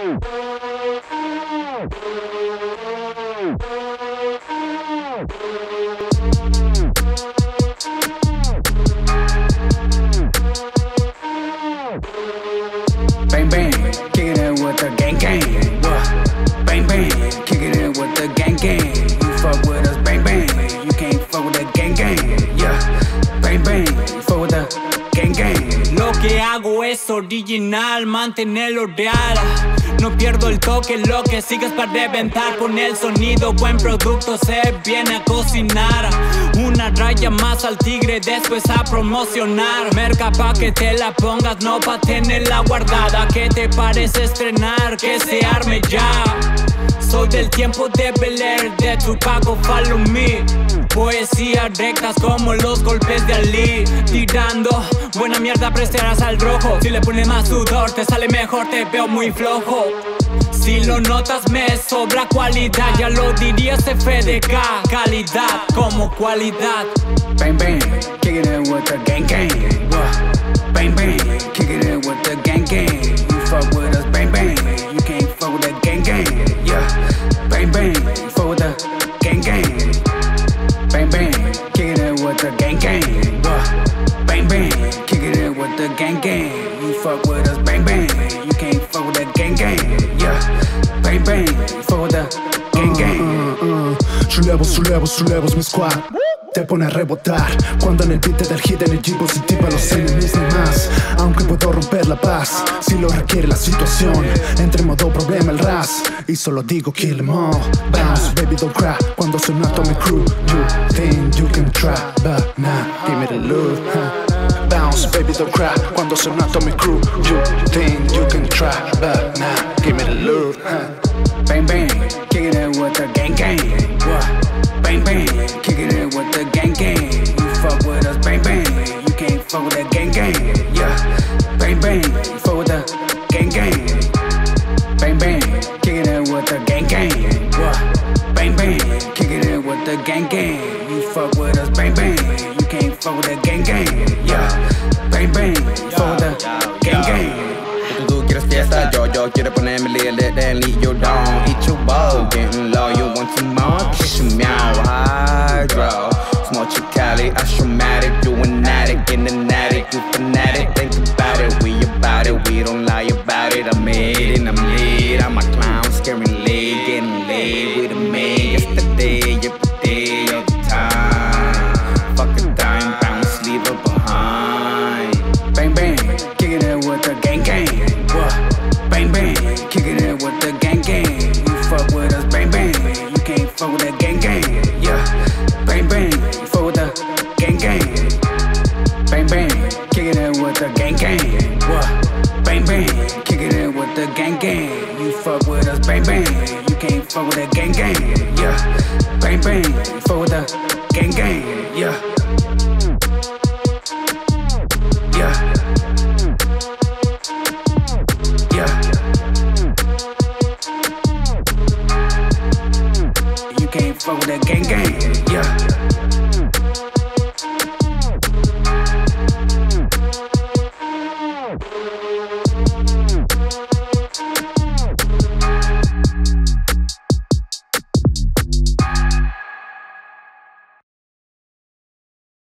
Bang bang, kicking it with the gang gang. Bang bang, kicking it with the gang gang. You fuck with us, bang bang. You can't fuck with the gang gang. Yeah, bang bang, you fuck with the gang gang. Lo que hago es original, mantenerlo real. No pierdo el toque, lo que sigue es para reventar. Con el sonido, buen producto se viene a cocinar. Una raya más al tigre, después a promocionar. Merca pa' que te la pongas, no pa' tenerla guardada. ¿Qué te parece estrenar? Que se arme ya. Soy del tiempo de Bel Air, de Tupac o Follow Me. Poesías rectas como los golpes de Ali. Tirando buena mierda, prestarás al rojo. Si le pones más sudor, te sale mejor, te veo muy flojo. Si lo notas me sobra cualidad, ya lo diría ese FDK. Calidad como cualidad. Bang bang, kicking it with the gang gang. Bang bang, kicking it with the gang gang. You fuck with us, bang bang. You can't fuck with the gang gang. Yeah, bang bang, you fuck with the gang gang. Bang bang, kicking it with the gang gang. Bang bang, kicking it with the gang gang. You fuck with us, bang bang. You can't fuck with the gang gang. Yeah, bang bang, you fuck with the gang gang. Sulevos mi squad. Te pone a rebotar cuando en el beat del hit energy positiva los enemies ni más. Aunque puedo romper la paz si lo requiere la situación. Entre modo problema el ras y solo digo kill em all. Bounce, baby don't cry cuando suena Atomic Crew. You think you can try but nah, give me the loot, huh? Bounce, baby don't cry cuando suena Atomic Crew. You think you can try but nah, give me the loot, huh? Bang bang, kicking it with the gang gang. Bang bang, kicking it with the gang gang. You fuck with us, bang bang. You can't fuck with the gang gang. Yeah, bang bang, you fuck with the gang gang. Bang bang, kicking it with the gang gang. Bang bang, kicking it with the gang gang. You fuck with us, bang bang. You can't fuck with the gang gang. Yeah, bang bang, you fuck with the gang gang. Tú quieres fiesta, yo quiero ponerme líder, then lead you down. Eat your bowl, getting low, you want some more? Kiss your meow, hydro. Smoke your Cali, astromatic, you an addict, in an attic, you fanatic. Think about it, we about it, we don't lie about it. I'm made and I'm lit, I'm a clown, scaring late, getting laid with a maid. Yesterday, every day, all the time. Fuck a dime, bounce, leave her behind. Bang bang, kicking it with the gang gang. Bang bang, kicking it with the gang gang. You fuck with us, bang bang. You can't fuck with the gang gang. Yeah, bang bang, you fuck with the gang gang. Bang bang, kicking it with the gang gang. Bang bang, kicking it with the gang gang. You fuck with us, bang bang. You can't fuck with the gang gang. Yeah, bang bang, you fuck with the gang gang.